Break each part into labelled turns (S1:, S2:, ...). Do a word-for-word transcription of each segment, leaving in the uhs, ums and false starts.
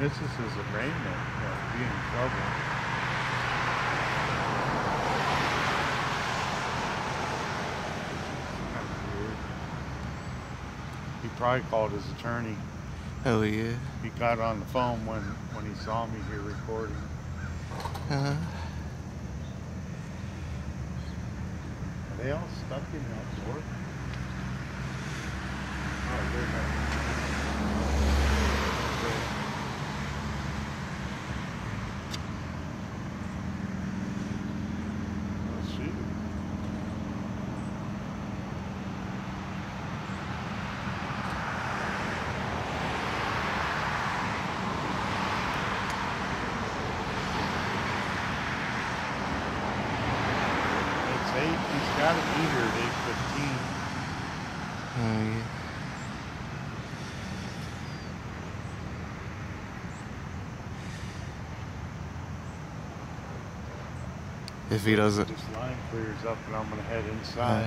S1: missus is a rain that uh, be in trouble. Kind of weird. He probably called his attorney.
S2: Oh yeah.
S1: He got on the phone when when he saw me here recording.
S2: Uh-huh.
S1: Are they all stuck in outdoor? Oh, they're not. Oh, shoot. It's eight. He's got to be here at eight fifteen.
S2: Oh yeah. If he doesn't,
S1: This line clears up, and I'm gonna head inside.
S2: uh,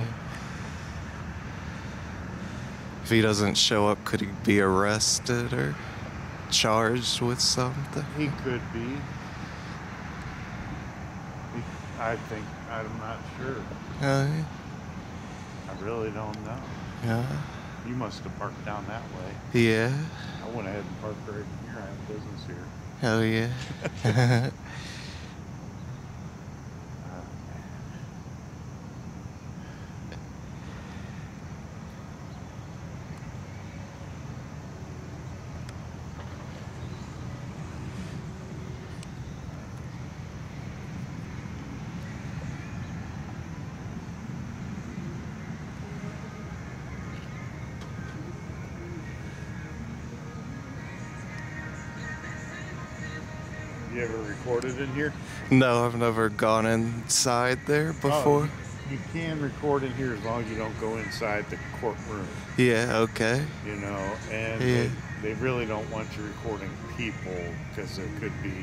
S2: if he doesn't show up, could he be arrested or charged with something?
S1: He could be. He, I think I'm not sure.
S2: Oh yeah.
S1: I really don't know.
S2: Yeah.
S1: You must have parked down that way.
S2: Yeah.
S1: I went ahead and parked right here. I have business here.
S2: Oh yeah.
S1: Uh, You ever recorded in here?
S2: No, I've never gone inside there before.
S1: Oh, you, you can record in here as long as you don't go inside the courtroom.
S2: Yeah, okay.
S1: You know, and
S2: Yeah.
S1: they, they really don't want you recording people because there could be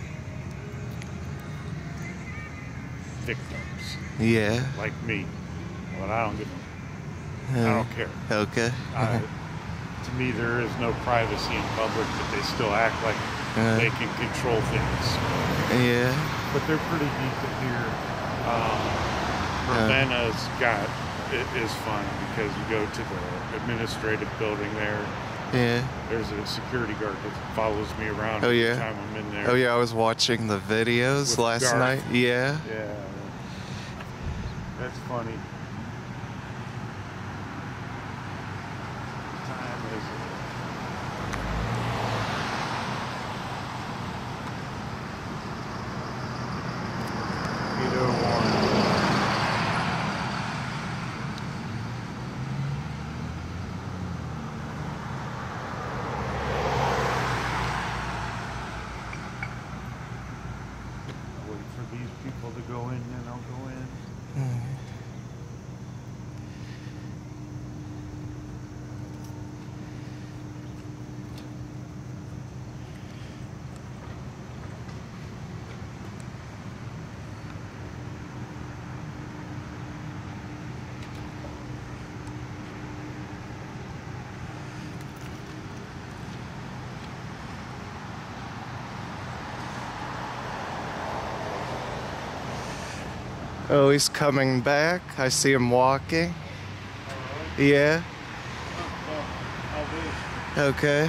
S1: victims
S2: Yeah.
S1: like me. But I don't give a, I
S2: Uh,
S1: don't care.
S2: okay.
S1: I, to me, there is no privacy in public, but they still act like
S2: Uh,
S1: they can control things.
S2: yeah.
S1: But they're pretty decent here. Um, Ravenna's got it is fun because you go to the administrative building there.
S2: Yeah.
S1: There's a security guard that follows me around
S2: Oh,
S1: every
S2: yeah?
S1: time I'm in there.
S2: Oh yeah, I was watching the videos
S1: With
S2: last
S1: Garth.
S2: night. Yeah.
S1: Yeah, that's funny. What time is it? eight oh one. Wait for these people to go in, then I'll go in.
S2: Mm. Oh, he's coming back. I see him walking. Yeah. Okay.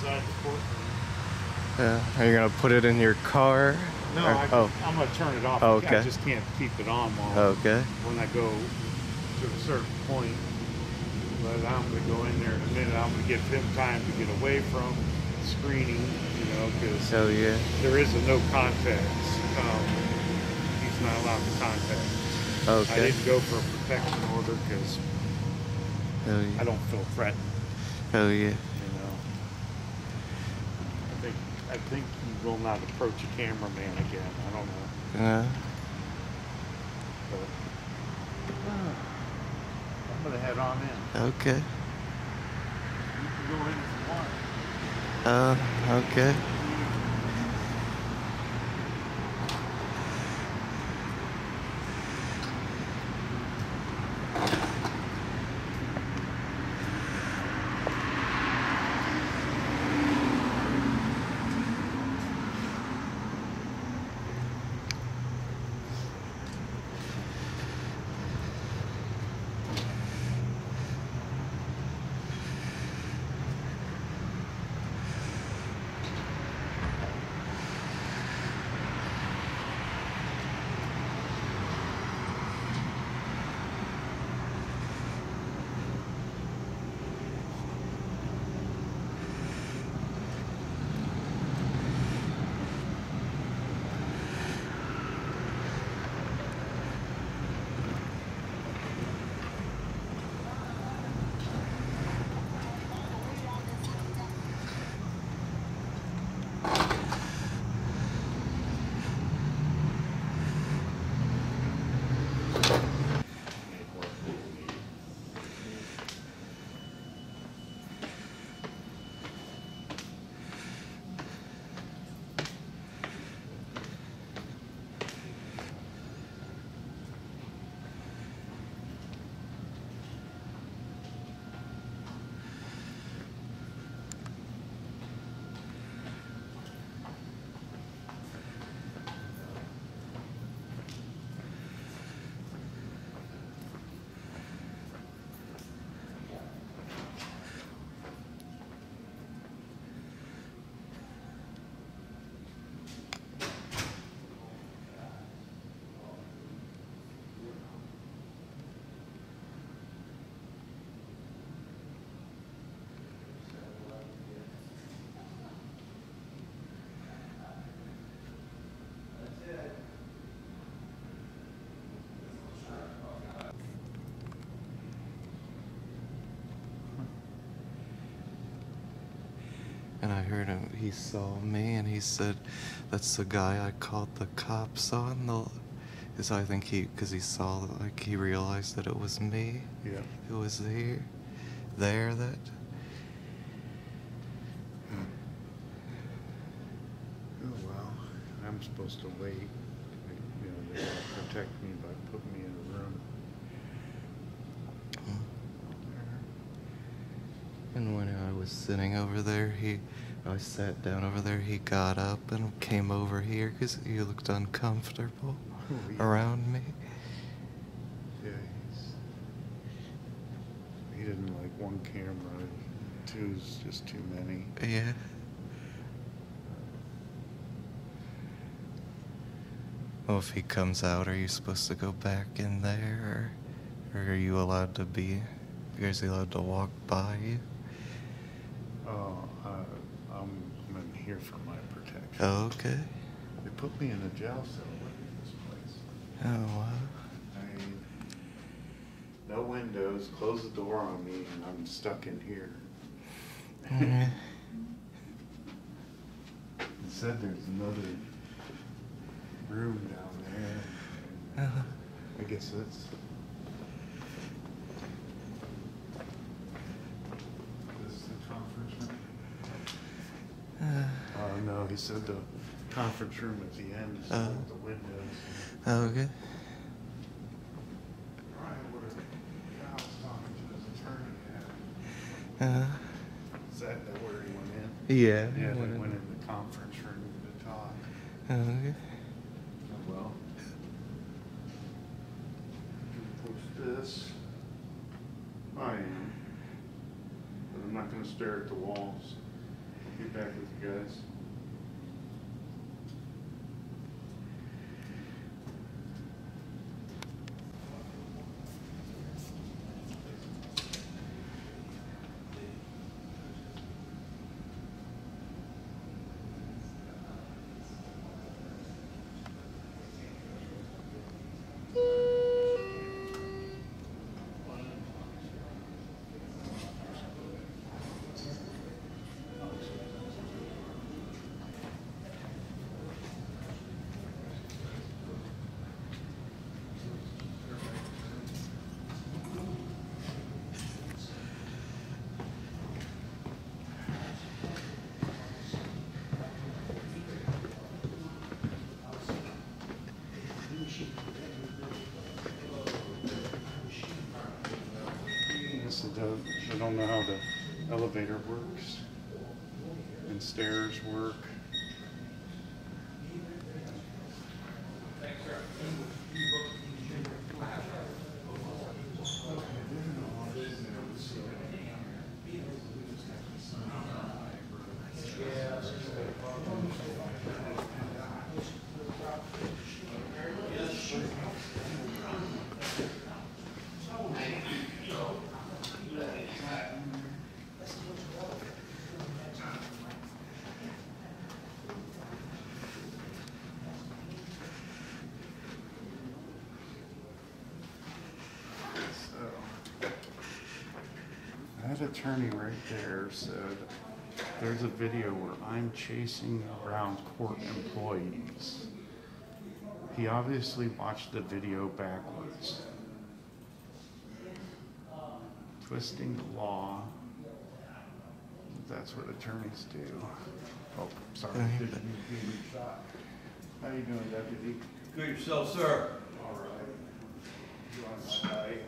S1: inside the courtroom.
S2: Yeah. Are you gonna put it in your car?
S1: No,
S2: Or-
S1: I,
S2: oh.
S1: I'm gonna turn it off.
S2: Oh,
S1: I
S2: okay.
S1: just can't keep it on while
S2: Okay.
S1: when I go to a certain point. But I'm gonna go in there in a minute. I'm gonna give him time to get away from screening, you know, because
S2: Hell yeah.
S1: there is a no contact. Um, he's not allowed to contact. I
S2: Okay.
S1: didn't go for a protection order because
S2: Hell yeah.
S1: I don't feel threatened.
S2: Hell yeah.
S1: You know, I think I think you will not approach a cameraman again. I don't know.
S2: Yeah.
S1: But, uh, I'm gonna head on in.
S2: Okay.
S1: You can go in if you want.
S2: Uh. Okay. And I heard him, he saw me and he said, that's the guy I called the cops on. The, is I think he, because he saw, like, he realized that it was me.
S1: Yeah.
S2: Who was here, there, that.
S1: Oh well, I'm supposed to wait. You know, they gotta protect me by putting me in a room.
S2: And when I was sitting over there, he, I sat down over there, he got up and came over here because he looked uncomfortable
S1: Oh, yeah.
S2: around me.
S1: Yeah, he's, he didn't like one camera. Two's just too many.
S2: Yeah. Well, if he comes out, are you supposed to go back in there, or, or are you allowed to be, or is he allowed to walk by you?
S1: Oh, uh, I'm, I'm in here for my protection.
S2: Oh, okay.
S1: They put me in a jail cell. Look at this place.
S2: Oh, wow.
S1: I mean, no windows. Close the door on me, and I'm stuck in here.
S2: Yeah.
S1: It said there's another room down there.
S2: Uh-huh.
S1: I guess that's. This is the conference room.
S2: Uh,
S1: Oh no, he said the conference room at the end is
S2: Uh.
S1: with the windows.
S2: okay.
S1: Brian would have. I was talking to his attorney.
S2: Uh,
S1: Is that where he went in?
S2: yeah.
S1: Yeah, they
S2: whatever.
S1: went in the conference room to talk.
S2: Okay.
S1: Oh, well. Post this. I am. But I'm not going to stare at the walls. get back with you guys. I don't know how the elevator works and stairs work. That attorney right there said there's a video where I'm chasing around court employees. He obviously watched the video backwards. Twisting the law. That's what attorneys do. Oh, sorry. How you doing, Deputy?
S3: Good yourself, sir.
S1: All right. You on my eye?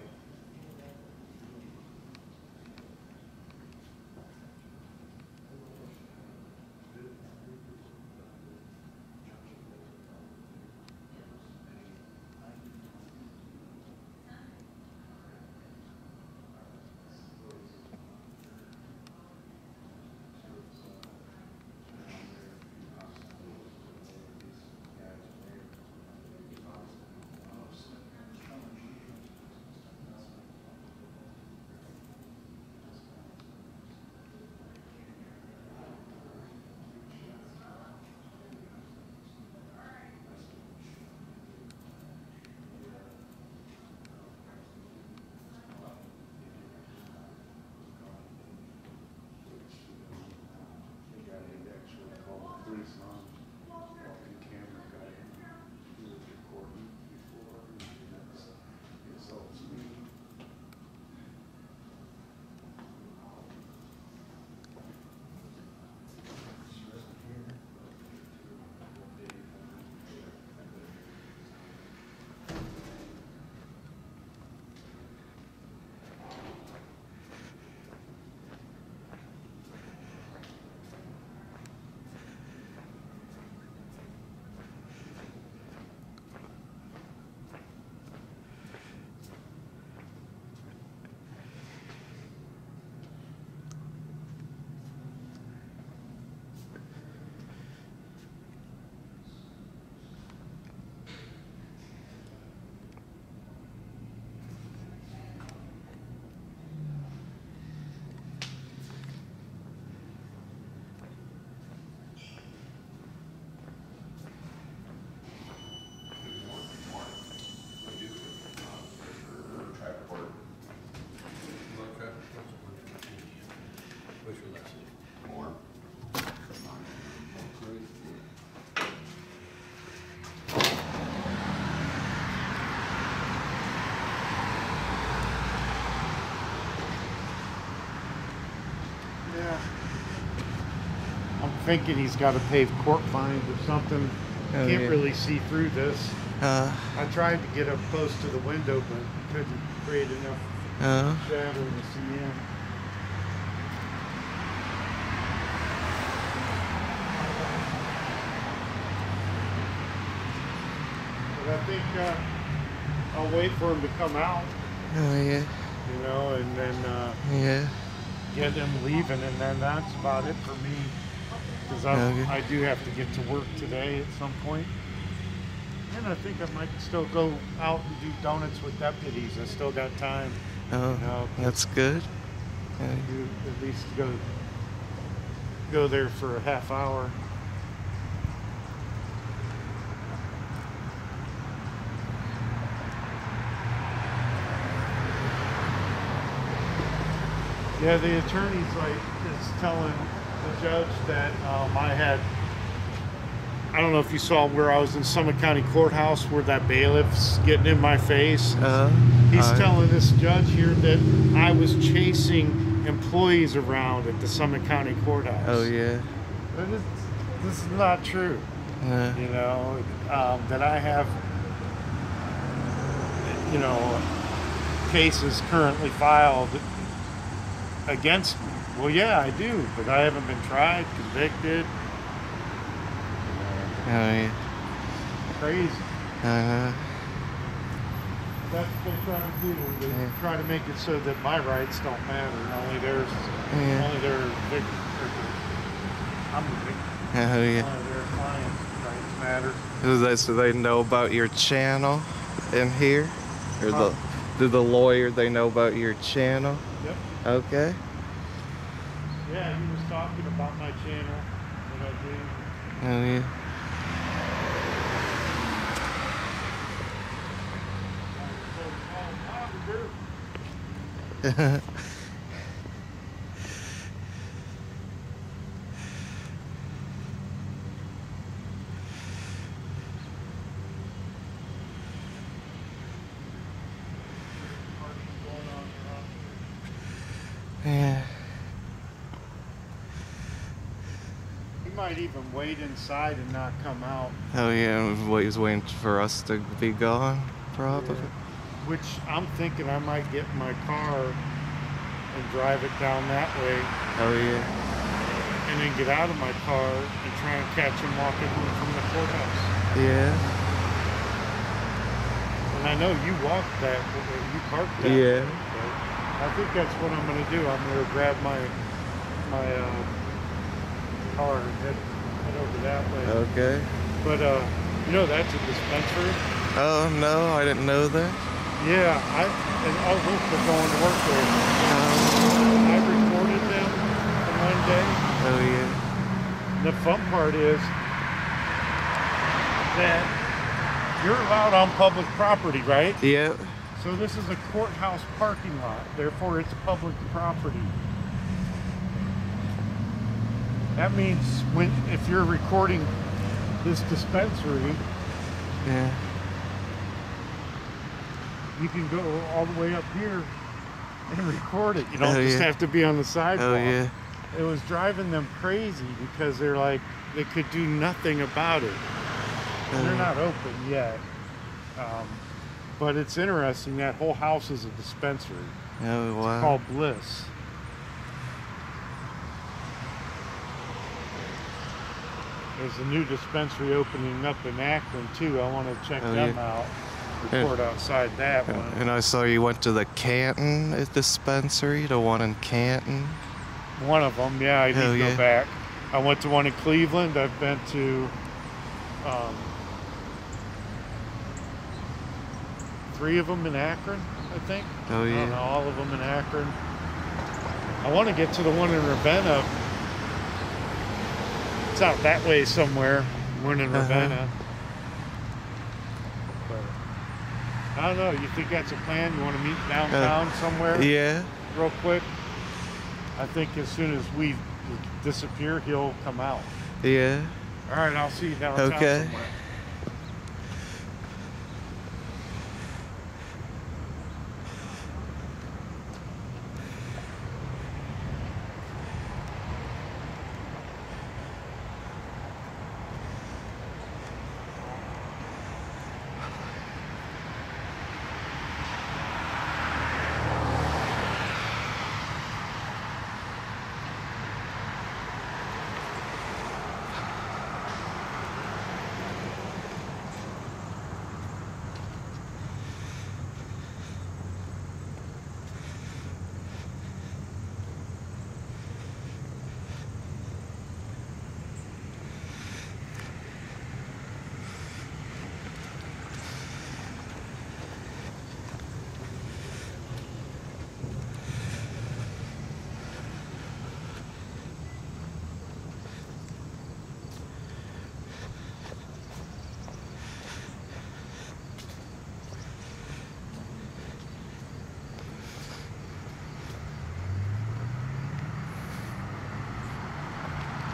S1: Thinking he's got to pay court fines or something.
S2: Oh,
S1: Can't
S2: yeah.
S1: really see through this.
S2: Uh,
S1: I tried to get up close to the window, but couldn't create enough
S2: uh,
S1: shadow to see in. But I think uh, I'll wait for him to come out,
S2: oh yeah,
S1: you know, and then uh,
S2: yeah.
S1: get him leaving, and then that's about it for me. because
S2: Okay.
S1: I do have to get to work today at some point. And I think I might still go out and do donuts with deputies. I still got time.
S2: Oh,
S1: You know,
S2: that's good. Yeah.
S1: do at least go go there for a half hour. Yeah, the attorney's like is telling the judge that um, I had. I don't know if you saw where I was in Summit County Courthouse where that bailiff's getting in my face.
S2: Uh,
S1: He's
S2: I-
S1: telling this judge here that I was chasing employees around at the Summit County Courthouse.
S2: Oh yeah.
S1: But it's, this is not true.
S2: Uh,
S1: You know, um, that I have, you know, cases currently filed against me. Well, yeah, I do, but I haven't been tried, convicted.
S2: oh yeah.
S1: Crazy.
S2: Uh,
S1: That's what they try to do. They
S2: Yeah.
S1: try to make it so that my rights don't matter. Only theirs,
S2: Yeah.
S1: only their victim. I'm the victim.
S2: oh yeah.
S1: Only their clients' rights matter.
S2: Is that so they know about your channel in here? Or
S1: Huh.
S2: the do the lawyer they know about your channel?
S1: Yep.
S2: Okay.
S1: Yeah, he was talking about my channel, what I do.
S2: Oh yeah. Yeah.
S1: He might even wait inside and not come out.
S2: Oh yeah. What he was waiting for us to be gone, probably.
S1: Which I'm thinking I might get in my car and drive it down that way
S2: Oh yeah.
S1: and then get out of my car and try and catch him walking from the courthouse.
S2: Yeah.
S1: And I know you walked that, you parked that.
S2: Yeah.
S1: way, but I think that's what I'm going to do. I'm going to grab my my uh, car and head, head over that way.
S2: Okay.
S1: But uh, you know that's a dispensary.
S2: Oh no, I didn't know that.
S1: Yeah, I and oh look, they're going to work there.
S2: Um,
S1: I recorded them for one day.
S2: oh yeah.
S1: The fun part is that you're allowed on public property, right?
S2: Yeah.
S1: So this is a courthouse parking lot, therefore it's public property. That means when if you're recording this dispensary,
S2: Yeah.
S1: you can go all the way up here and record it. You don't
S2: Oh,
S1: just
S2: yeah.
S1: have to be on the sidewalk.
S2: Oh yeah.
S1: It was driving them crazy because they're like, they could do nothing about it. And they're
S2: Uh,
S1: not open yet. Um, but it's interesting, that whole house is a dispensary.
S2: Oh wow.
S1: Called Bliss. There's a new dispensary opening up in Akron too. I want to check
S2: Oh,
S1: them
S2: yeah.
S1: out.
S2: Yeah.
S1: Record outside that one.
S2: And I saw you went to the Canton dispensary, the one in Canton.
S1: One of them, yeah, I need
S2: Hell
S1: to go
S2: yeah.
S1: back. I went to one in Cleveland. I've been to um, three of them in Akron, I think.
S2: Oh
S1: I don't know,
S2: yeah.
S1: all of them in Akron. I want to get to the one in Ravenna. It's out that way somewhere, one in
S2: Uh-huh.
S1: Ravenna. But I don't know. You think that's a plan? You want to meet downtown somewhere?
S2: Yeah.
S1: Real quick. I think as soon as we disappear, he'll come out.
S2: Yeah.
S1: All right, I'll see you downtown
S2: Okay.
S1: somewhere.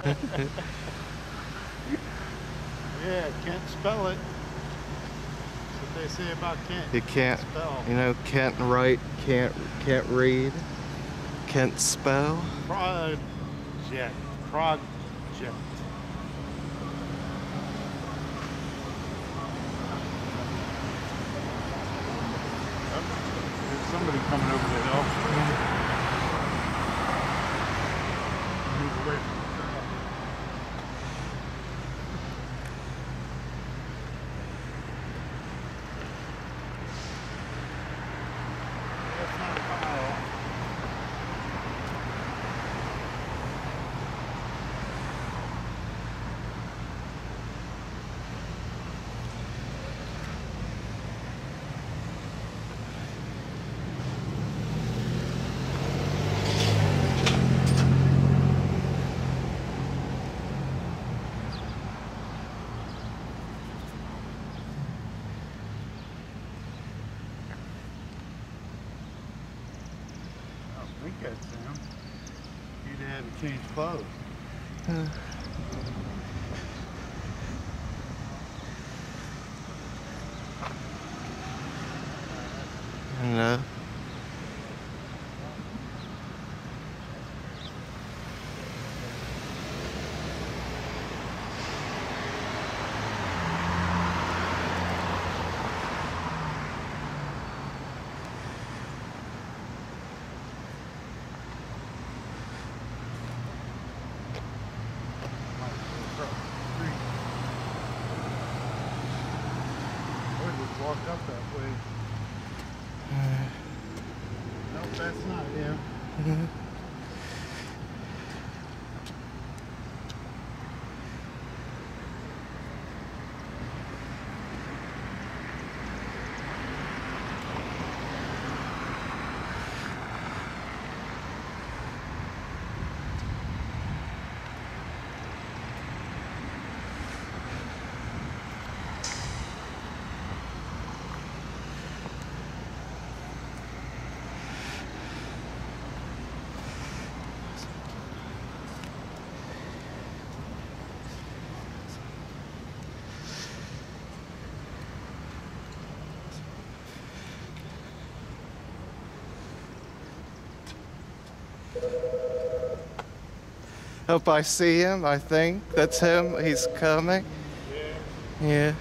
S1: Yeah, can't spell it. That's what they say about Kent.
S2: You can't,
S1: spell.
S2: you know, can't write, can't can't read, can't spell.
S1: Project. Project. There's somebody coming over the hill. Move away from the girl. That's not a mile. I think that's him. He'd have had to change clothes.
S2: Uh. No.
S1: Walk up that way. Nope, that's not him.
S2: Mm-hmm. Hope I see him. I think that's him. He's coming. Yeah. Yeah.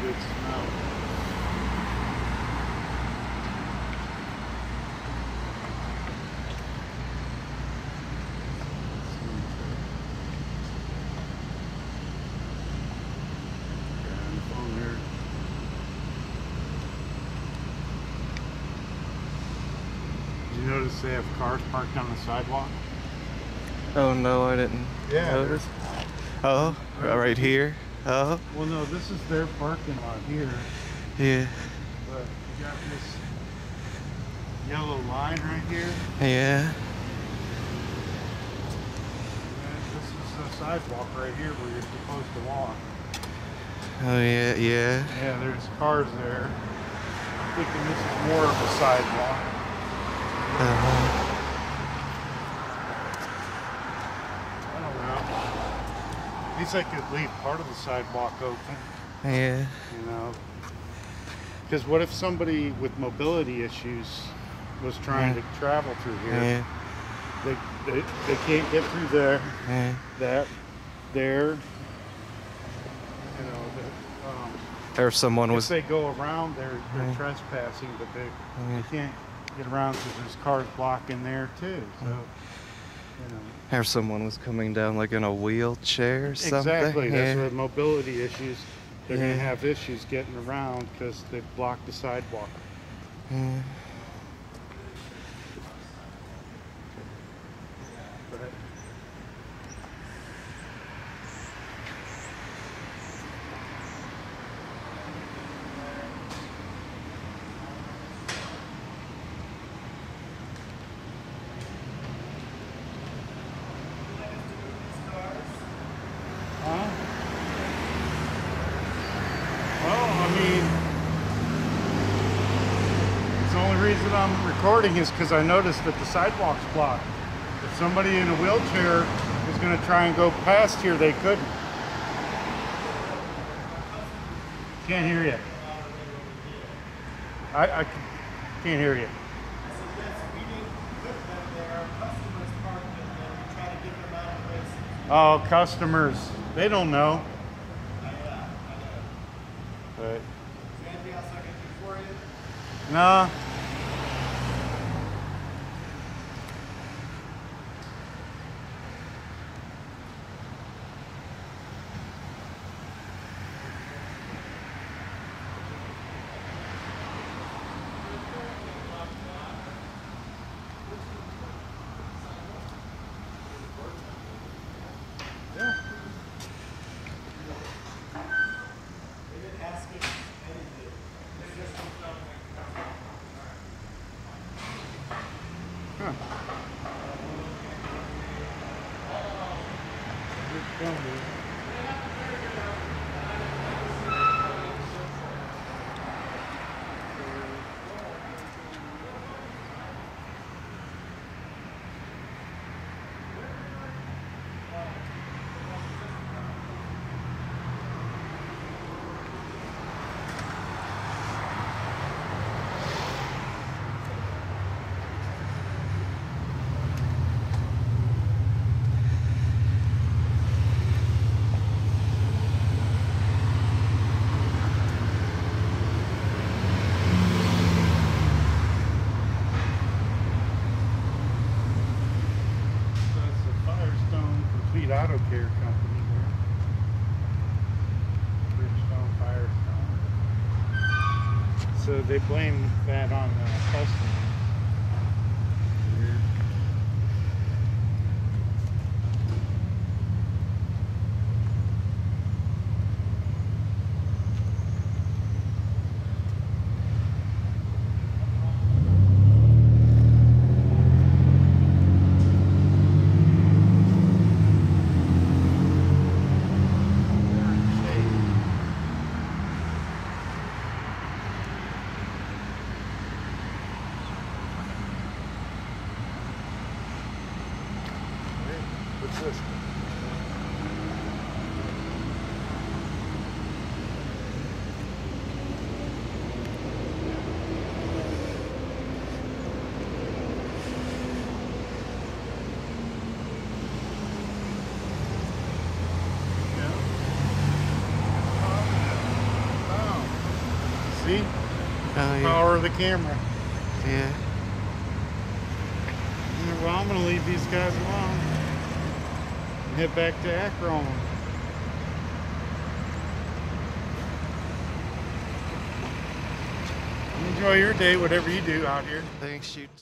S1: good smell. On the phone here. Did you notice they have cars parked on the sidewalk?
S2: Oh no, I didn't
S1: Yeah,
S2: notice. Oh, right here. Oh,
S1: Well, no, this is their parking lot here,
S2: yeah,
S1: but you got this yellow line right here.
S2: yeah.
S1: And this is the sidewalk right here where you're supposed to walk.
S2: Oh yeah, yeah.
S1: Yeah, there's cars there. I'm thinking this is more of a sidewalk.
S2: Uh-huh.
S1: I don't know. At least I could leave part of the sidewalk open,
S2: Yeah.
S1: you know. Because what if somebody with mobility issues was trying
S2: Yeah.
S1: to travel through here?
S2: Yeah.
S1: They, they, they can't get through there,
S2: Yeah.
S1: that, there. You know, the, um,
S2: Or someone
S1: if
S2: was.
S1: they go around, they're, they're
S2: Yeah.
S1: trespassing, but they,
S2: Yeah.
S1: they can't get around because there's cars blocking there too. So, you know.
S2: Or someone was coming down like in a wheelchair or something.
S1: Exactly. That's
S2: Yeah.
S1: where mobility issues. They're
S2: Yeah.
S1: going to have issues getting around because they've blocked the sidewalk.
S2: Yeah.
S1: But Huh? Well, I mean, it's the only reason I'm recording is because I noticed that the sidewalk's blocked. If somebody in a wheelchair was going to try and go past here, they couldn't. Can't hear you. I, I can't hear you. Oh, customers. They don't know. But no. Yeah. Huh. Good film, dude. That's the Firestone Complete Auto Care Company here. Bridgestone Firestone. So they blame that on the customer. Weird. See?
S2: Oh, yeah.
S1: Power of the camera.
S2: Yeah.
S1: Yeah, well, I'm gonna leave these guys alone and head back to Akron. Enjoy your day, whatever you do out here.
S2: Thanks, you.